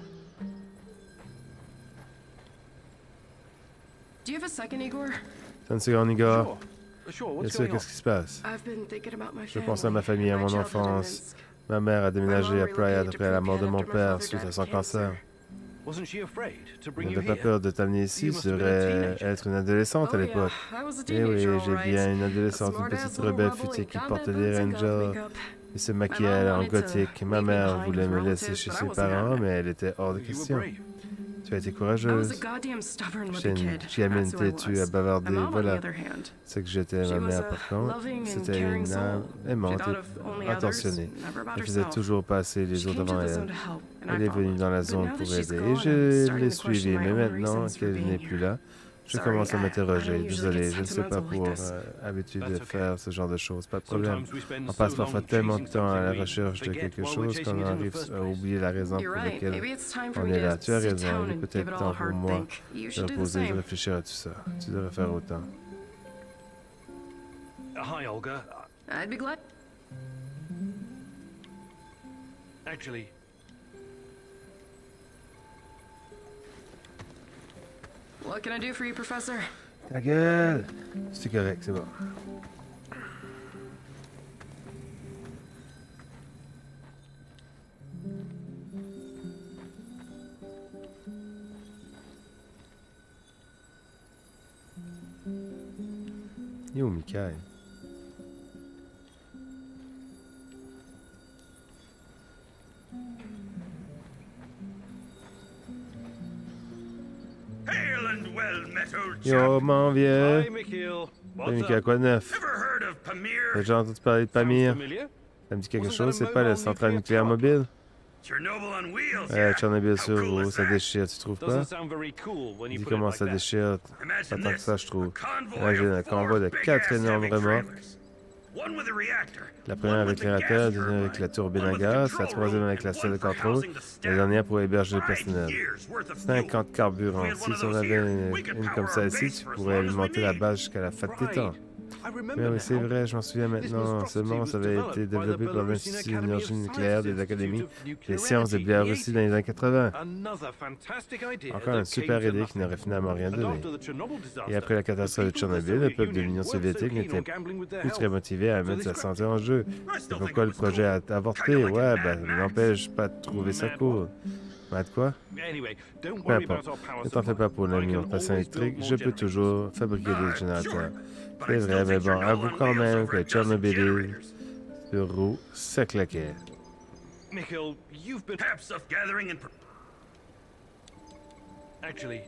Do you have a second, Igor? T'as une seconde, Igor? Sure, sure. Bien What's sûr, going on? qu'est-ce qui se passe? I've been thinking about my Je family. pense à ma famille, à my mon childhood in enfance. Minsk. Ma mère a déménagé My à mom Pride relocated to après la mort de Pripyat mon after my père father suite died à of son cancer. cancer. Wasn't she afraid to bring Elle you n'avait pas here? peur de t'amener ici, You tu must have been a devrais teenager. être une adolescente à Oh, l'époque. yeah. I was a Eh oui, teenager, all j'ai right. bien une A adolescente, une smart-ass petite little rebelle rebel futée in qui combat portait boots des and cosmic rangers up. et se My maquillait mom en wanted to gothique. Ma leave me mère behind voulait with me laisser relatives, chez but I ses wasn't parents, having it. mais elle était hors de You were question. brave. Tu as été I was courageuse. a goddamn stubborn J'étais little une kid. gamine That's who I têtue à was. bavarder. My mom, on the Voilà. other hand, C'est que j'étais she ma was mère, a par contre. loving and C'était caring une soul. âme aimante She thought of only et others, attentionnée. never about Elle faisait herself. toujours passer les She autres came to devant the zone elle. to help, and Elle I est venue followed. dans la But zone now pour that she's aider. gone, Et I'm je starting l'ai to question suivie. my Mais own maintenant reasons for qu'elle being n'est plus here. là, je Sorry, commence à I- I m'interroger. don't usually Désolé, get je ne sais pas sentimental like pour this. euh, habitude de That's okay. faire ce genre de choses. Pas de problème. Sometimes we spend On so passe parfois long tellement de chasing temps à la something we recherche de forget quelque why we're chose chasing qu'on it in the arrive first à place. oublier la raison You're pour right. laquelle Maybe it's time for on me est là. to Tu as sit raison. down Il est and give peut-être it all temps a pour hard moi think. You de should do the reposer et de same. réfléchir à tout ça. Tu devrais faire autant. Uh, hi, Olga. I'd be glad. Actually, What can I do for you, Professor? Ta gueule! C'est correct, c'est bon. Yo, Michael. Hail and well met, old Yo, chap. mon vieux. hi, Mikhail. Hey, What's Michael, up? quoi de neuf? Ever heard of Pamir? T'as déjà entendu parler de Sounds Pamir? familiar. Ça me dit quelque Wasn't chose? that a C'est pas la mobile centrale nuclear nucléaire power mobile? Chernobyl on wheels. Ouais, yeah. Tchernobyl How sur cool roue, is ça that? déchire, tu trouves pas? Doesn't sound very cool when you Dis put it comment like ça that. déchire. Pas Imagine tant que this. ça, je trouve. A convoy Imagine un of convoi de four quatre big-ass énormes heavy remorques. trailers. One with a reactor, La one première with avec the les gas réacteurs, la deuxième turbine, avec la turbine one à with the gaz, la control troisième room, avec la and salle de one for contrôle, housing the la staff. dernière pour héberger le Five personnel. years worth of cinquante fuel. carburants. We had Si one of on those avait here. une, We could une power comme our ça ici, base tu for as pourrais long as we alimenter la need. base jusqu'à la fin de tes Right. temps. I remember Oui, oui, now. c'est vrai, je m'en souviens This maintenant. monstrosity Seulement, was ça avait developed été by the développé par Belarusian l'Institut Academy of d'énergie nucléaire des Sciences académies Institute of des Nuclear sciences de Energy in the Biélorussie dans les années quatre-vingts. Another fantastic idea Encore that une super came to idée qui nothing. n'aurait finalement rien And donné. after the Chernobyl disaster, Et après la catastrophe de the people of the Tchernobyl, le Soviet peuple de Union l'Union weren't so soviétique keen on n'était gambling with their plus health. très motivé à So mettre they sa scrapped santé en jeu. I C'est still think pourquoi it le was projet a cool. avorté. Kinda like Ouais, a ben, Mad ça Max. n'empêche pas de trouver ça Mad cool. Mad quoi? Anyway, don't Peu worry importe. about our power Ne t'en fais supply. pas pour I l'ami en can passant always électrique. build Je more peux generators. toujours fabriquer des Alright, générateurs. sure. But C'est I vrai, still mais think bon, Chernobyl avoue on quand wheels même over a que dozen Tchernobyl generators. sur roue, ça claquait. Mikhail, you've been... Have stuff gathering and... Actually,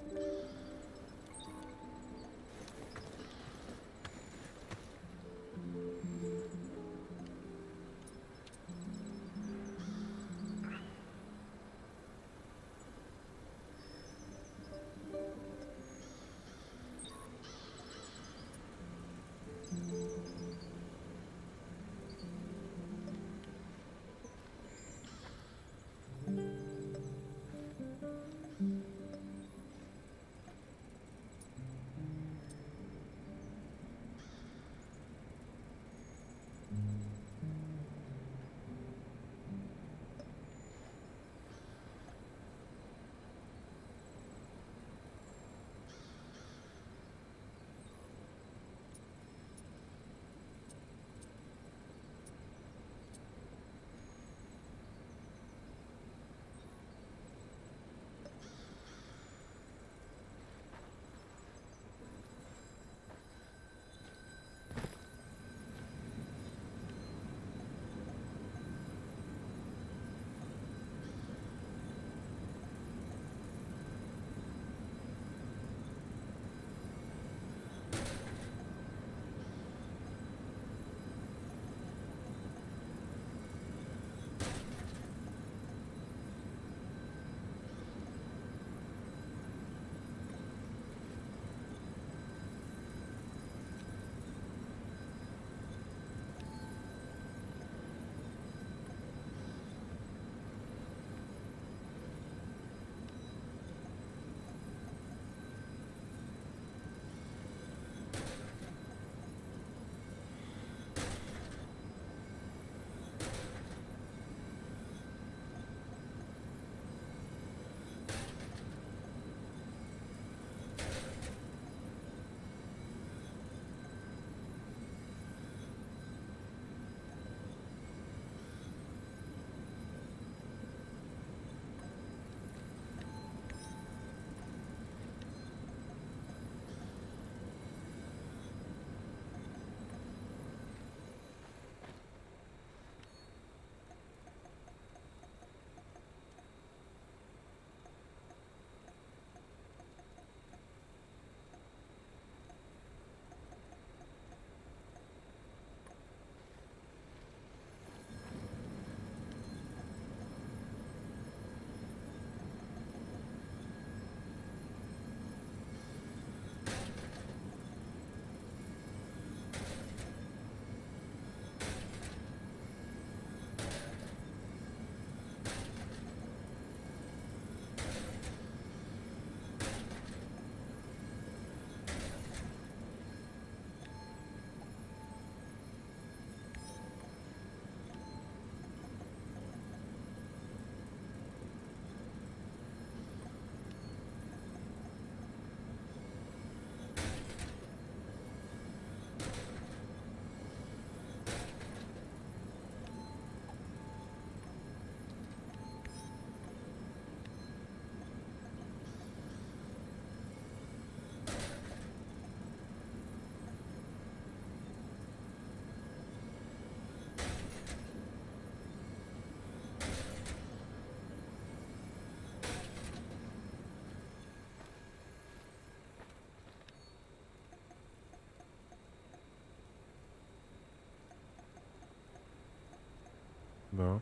Bon.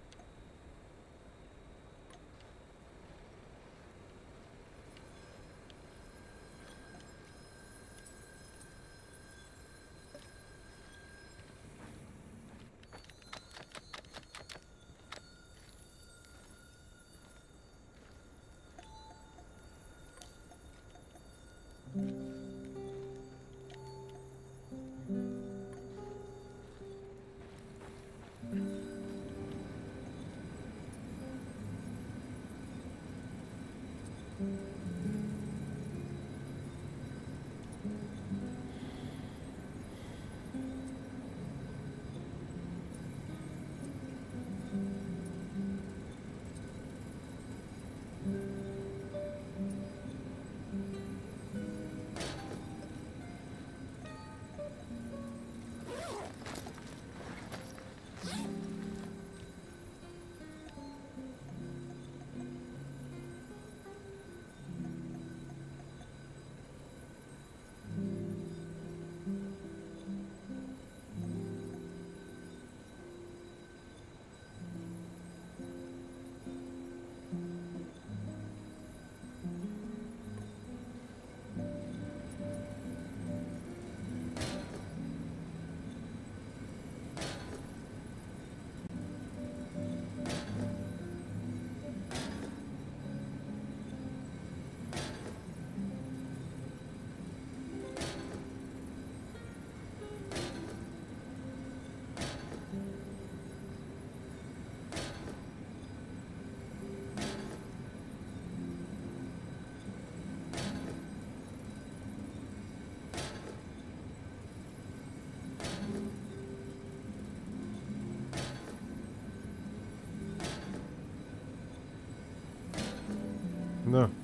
Non.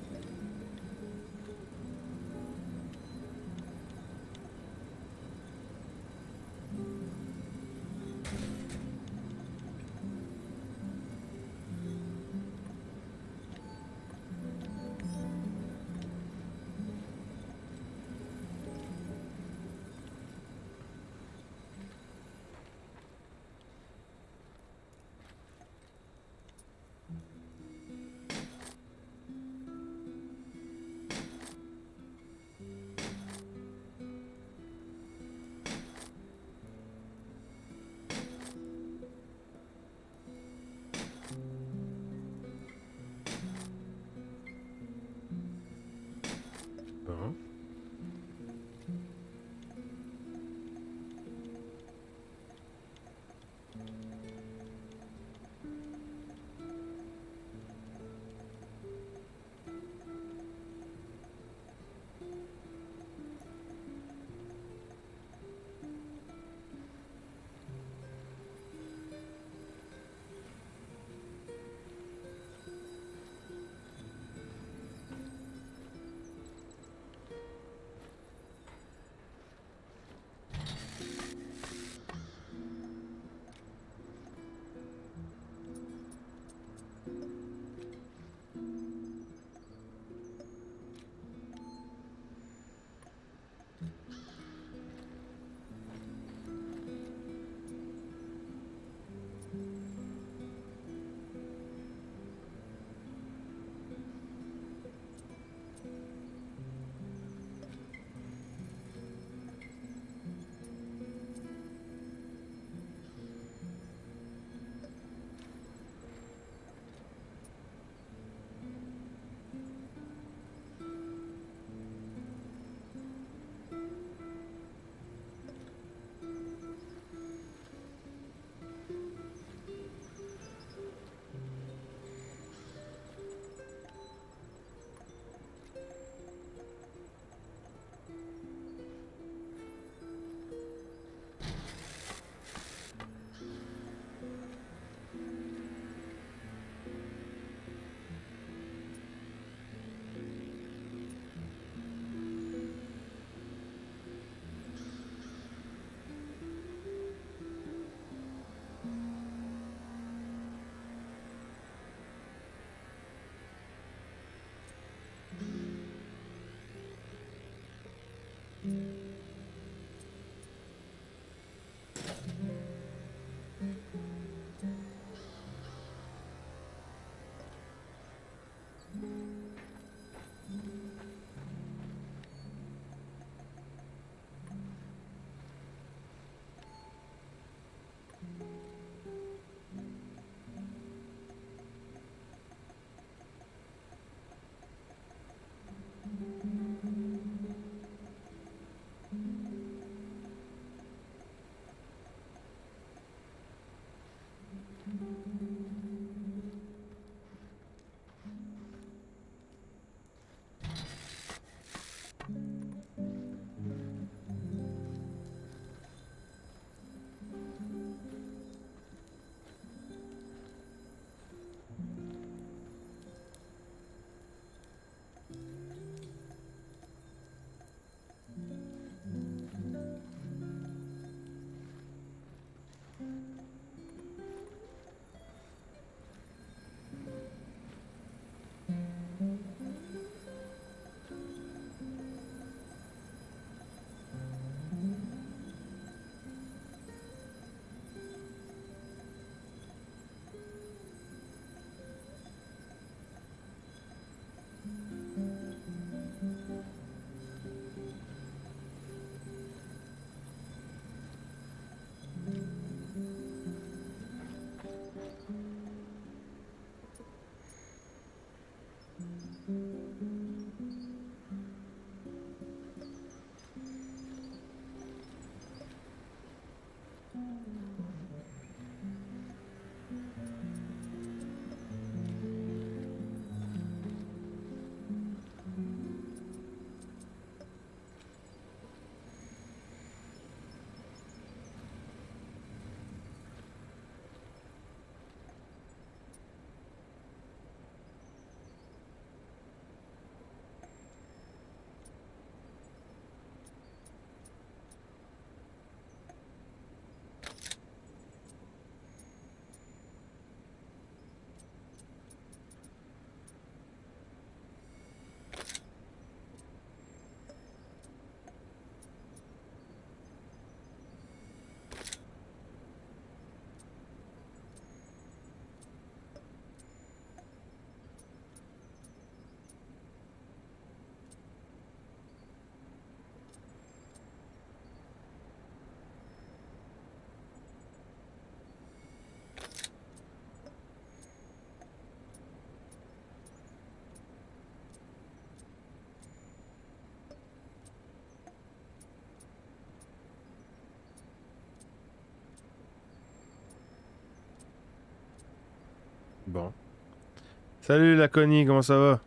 Bon. Salut Laconie, comment ça va?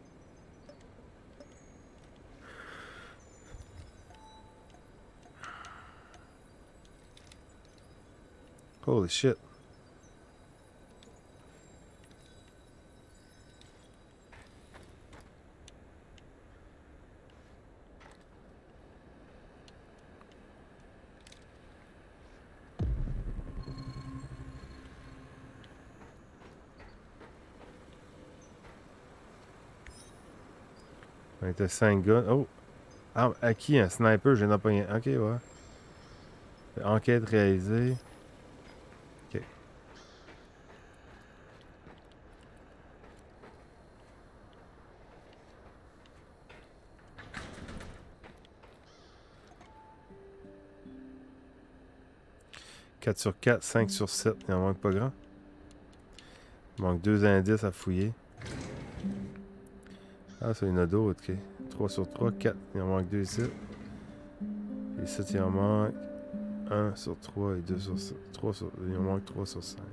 Holy shit. On était cinq gars. Oh! Ah, à qui? Un sniper? Je n'ai pas rien. Ok, ouais. Enquête réalisée. Ok. quatre sur quatre, cinq sur sept. Il en manque pas grand. Il manque deux indices à fouiller. Ah, ça, il y en a d'autres, ok. trois sur trois, quatre. Il en manque deux ici. Et ici, il en manque un sur trois et deux sur trois. Sur... Il en manque trois sur cinq.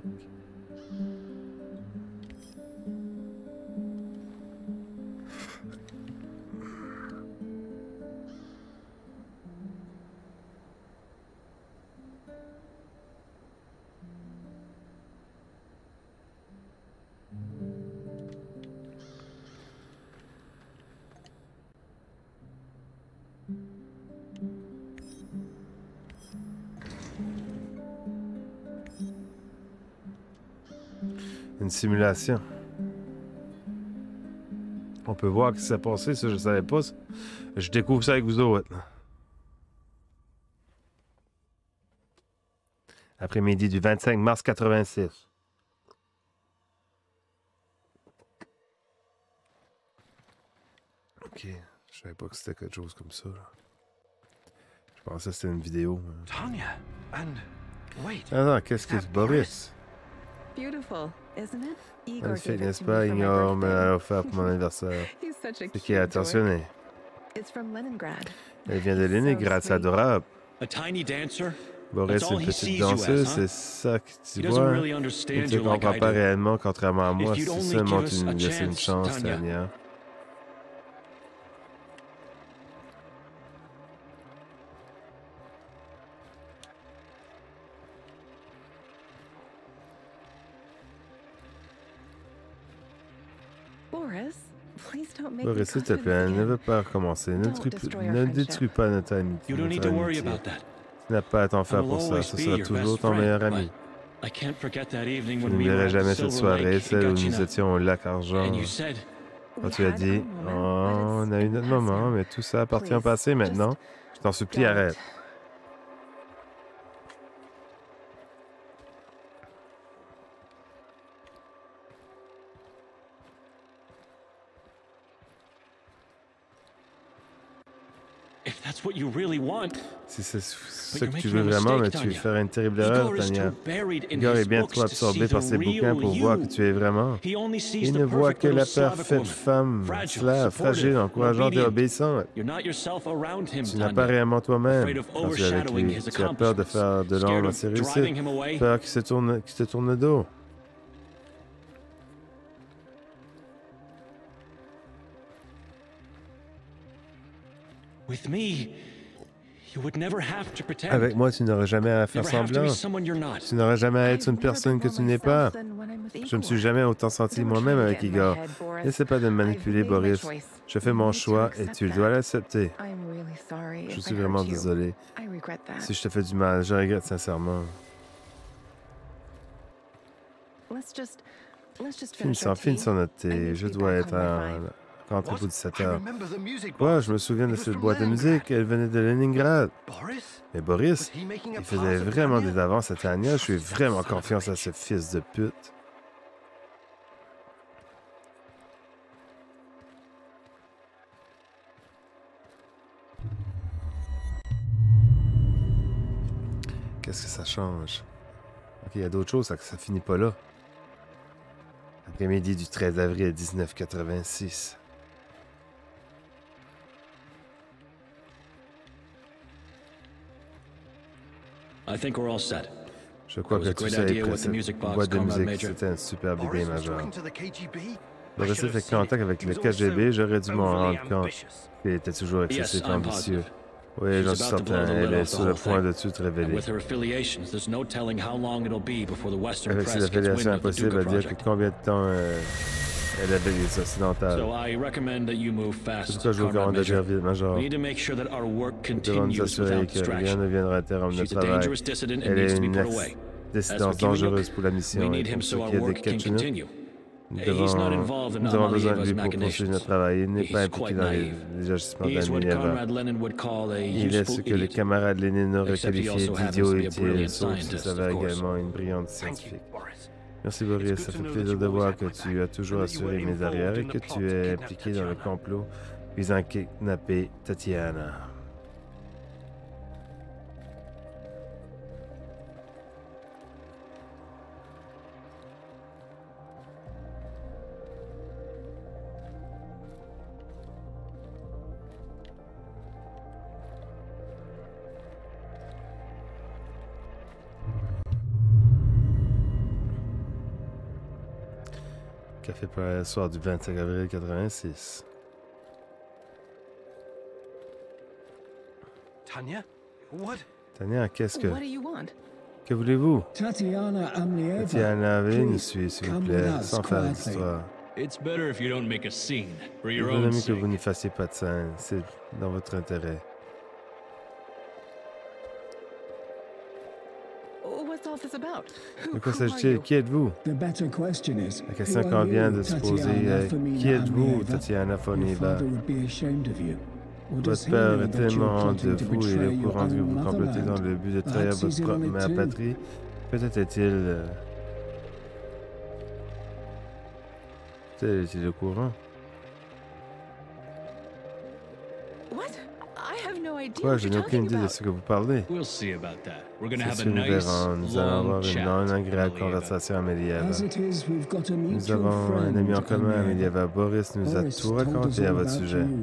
Une simulation. On peut voir ce qui s'est passé, ça je savais pas. Ça. Je découvre ça avec vous autres. Après-midi du vingt-cinq mars quatre-vingt-six. Ok, je savais pas que c'était quelque chose comme ça. Là. Je pensais que c'était une vidéo. Tanya, and wait. Attends, qu'est-ce que c'est Boris? Beautiful, isn't it? Igor Magnifique, gave it n'est-ce to pas? me for my Ignore, mais elle birthday. a offert pour mon anniversaire. He's such a C'est cute qui est boy. attentionné. It's from Leningrad. Elle vient de He's so Leningrad, c'est sweet. adorable. A tiny dancer? Boris, That's all une he petite sees you as, danseuse, huh? c'est ça que He tu doesn't vois. really Il understand ne te you like comprend I pas do. réellement, contrairement à moi. If you'd Si only seulement give tu us nous a laisses une chance, chance, Tanya. Tanya. Boris, please don't make Boris, me s'il te cry plaît, again. ne veux pas recommencer. Ne, Don't détruis- destroy our ne friendship. détruis pas notre amitié. You don't need notre to worry amitié. about that. Tu n'as pas à t'en faire I will pour ça. always Ce be sera your toujours best ton meilleur friend, ami. but I can't forget that evening Je when we were n'oublierai at jamais the cette Silver soirée, Lake celle in où nous Gatchina. étions au lac Argent. And you said, Quand tu as dit, oh, on a eu notre moment, mais tout ça appartient au passé maintenant. Je t'en supplie, don't. arrête. if that's what you really want, Si c'est ce But que you're tu making veux a vraiment, mais mistake, tu Tanya. ferais une terrible erreur, Igor is Tanya. too buried in Igor est his bien books trop to see absorbé the par ses bouquins real pour voir que you. tu es vraiment. He only sees Il the ne voit perfect que little la Slavic parfaite woman, femme, fragile, slave, supportive, fragile, encourageante et obedient. obéissante. You're not yourself around him, Tu n'as Tanya. pas réellement toi-même Afraid of quand tu es avec overshadowing lui. his Tu as peur de faire de Scared l'ombre à of ses driving réussites. him away. Peur qu'il se tourne, qu'il te tourne le dos. With me, you would never have to pretend. Avec moi, tu n'aurais jamais à faire Never have to be semblant. someone you're not. Tu n'aurais jamais à être I've une never personne que been tu more n'es pas. myself than when I'm with Je me Igor. suis jamais autant senti Don't moi-même try to avec get in my Igor. head, Boris. N'essaie pas de me manipuler, I've made my Boris. choice. Je fais You mon need to choix et accept tu that. dois l'accepter. I'm really sorry Je if suis I vraiment hurt you. désolé. I regret that. Si je te fais du mal, je regrette sincèrement. Let's just let's just finish Finissons, our tea. finissons notre I need thé. to Je be dois back être home by à five. rentrer What? pour dix-sept I heures. remember the music Ouais, box. je me souviens de It was cette from boîte de Leningrad. musique. Elle venait de Leningrad. Boris? Mais Boris, Was he making a il faisait pass at vraiment Tanya? des avances à Tanya. Je fais vraiment confiance à ce fils de pute. Qu'est-ce que ça change? Ok, il y a d'autres choses, ça, ça finit pas là. Après-midi du treize avril dix-neuf quatre-vingt-six. I think we're all set. Je crois que tu sais que cette boîte de musique, c'était une superbe idée, Major. Boris était en contact avec le K G B, j'aurais dû m'en rendre compte. Il était toujours excessif ambitieux. Oui, j'en suis certain, elle est sur le point de tout révéler. Avec ses affiliations impossibles à dire que combien de temps euh, elle avait les occidentales. C'est pourquoi je vous recommande d'agir vite, Major. Nous devons nous assurer que rien ne viendra à terme notre travail. Elle est une dissidence dangereuse pour la mission et pour ce qui est des Ketchunuk. Nous, devons, nous avons besoin de lui pour poursuivre notre travail. Il n'est pas impliqué dans les, les agissements d'Anieva. Il est ce que les camarades Lénine auraient qualifié d'idiot utile, sauf qu'il s'avère également une brillante scientifique. Merci Boris, ça fait plaisir de voir que tu as toujours assuré mes arrières et que tu es impliqué dans le complot visant à kidnapper Tatiana. Café pour le soir du vingt-cinq avril quatre-vingt-six. Tanya? What? Tanya, qu'est-ce que... What do you want? Que voulez-vous? Tatiana Amlieva. Tatiana, veuillez nous suivre, s'il vous plaît, sans faire d'histoire. It's better if you don't make a scene, for Il your vaut own mieux que sake. vous n'y fassiez pas de scène. C'est dans votre intérêt. What's all this about? De Who, quoi who are s'agit-il? you? Qui êtes-vous? The better question is, La question who qu'on are vient you, de se poser Tatiana est Fomina qui êtes-vous, Amlieva? Tatiana Your Foniba? father would be ashamed of you. Or does Votre he père know est that you're tellement honte de plotting to vous et il betray est au your courant que own vous complotez dans motherland? le but de trahir Perhaps he's votre in on propre it mère too. patrie. Peut-être est-il... euh, Peut-être est-il au courant. What? I have no idea Quoi? what Je you're n'ai aucune talking idée de about. ce que vous parlez. We'll see about that. We're gonna C'est have a sûr, nous nice, verrons. Nous allons long avoir une chat. non agréable Amelieva. conversation à Amelieva. As it is, we've got a Nous mutual avons un friend, ami en commun, Amlieva. Amelieva. Boris nous a Boris tout told us raconté à all votre about sujet. you.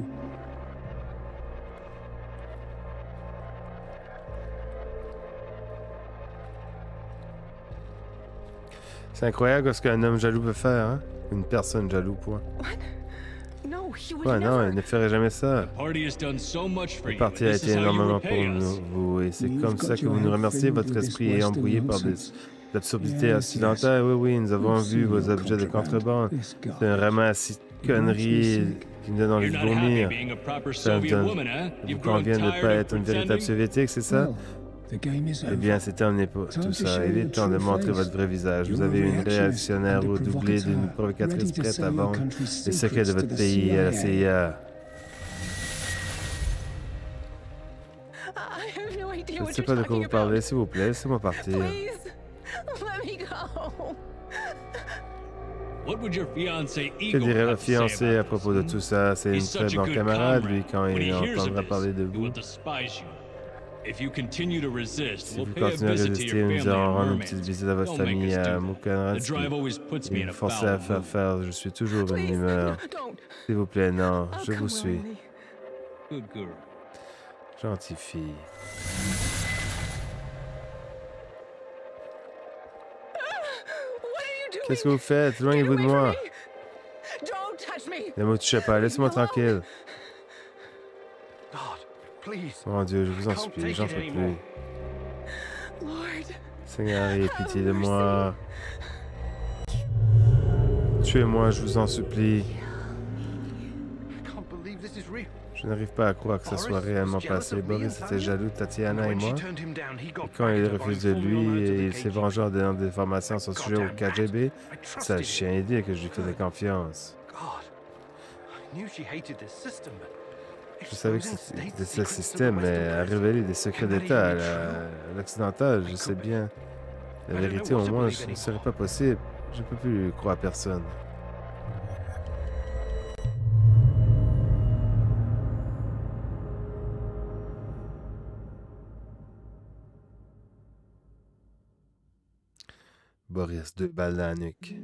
C'est incroyable ce qu'un homme jaloux peut faire, hein? Une personne jaloux, point. No, he would Ouais, non, never. il ne ferait jamais ça. Party has done so much for Le you. parti a This été is how you énormément pour repay us. nous, vous, et c'est You've comme got ça que your vous nous head remerciez. filled Votre with esprit est this embrouillé par des nonsense. l'absurdité Yes, occidentale. Oui, oui, nous avons We've vu seen vos your objets de contraband. contrebande. This guy. C'est un ramassis de conneries qui me donne envie You're de not happy vomir. being a proper Ça me Soviet donne- woman, huh? vous You've grown convient de ne tired pas of être une véritable pretending? soviétique, c'est ça? Well, the game is Eh over. bien, c'est terminé pour tout ça. Il est temps de montrer votre vrai visage. Vous avez une réactionnaire redoublée d'une provocatrice prête à vendre les secrets de votre pays à la C I A. I have no idea Je ne what sais you're pas de quoi talking vous parlez, about. s'il vous plaît. Laissez-moi partir. Please, let me go. What would your fiancé Que Igor dirait have votre to say fiancé about à propos de this, tout ça? C'est une He's très such a bonne good camarade, comrade. lui, quand When il he hears entendra of parler this, de he vous. will despise you. If you continue to resist, Si we'll vous pay a continuez à visit to résister, your nous family allons in rendre une Murmansk. petite visite à votre Don't make famille us à do that. The Mukhanratsky. drive always puts me Et in vous a forcez à foul faire mood. faire, je suis toujours de bonne Please, humeur. don't. S'il vous plaît, non, I'll je come vous suis. willingly. Good girl. Gentille fille. What are you doing? Qu'est-ce que vous faites? Get Éloignez-vous de away from moi. me. Don't touch me. Ne me touchez pas, laissez-moi tranquille. God, please. Mon Dieu, je vous en supplie, j'en peux plus. Lord, Seigneur, ayez pitié de moi. Tuez-moi, je vous en supplie. I can't believe this is real. Je n'arrive pas à croire que ça soit réellement passé. Boris était jaloux de Tatiana et When she moi. turned him down, he got Et quand il back to refuse buying de formula lui loads of et the il s'est K G B. vengé en donnant des informations à son sujet au K G B, I c'est trusted un him. chien aidé que je lui faisais confiance. God, I knew she hated this system, but Je savais que exposing c'était state ce secrets to the système, mais Western à press. révéler des secrets d'État à la- à l'occidental, je sais bien. La vérité, au moins, ce ne serait pas possible. Je ne peux plus croire à personne. Boris, deux balles dans la nuque.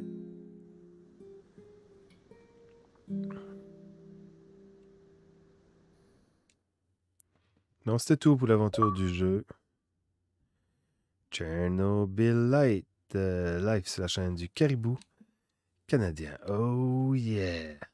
Non, c'était tout pour l'aventure du jeu. Chernobyl Light. Euh, live, c'est la chaîne du Caribou canadien. Oh yeah!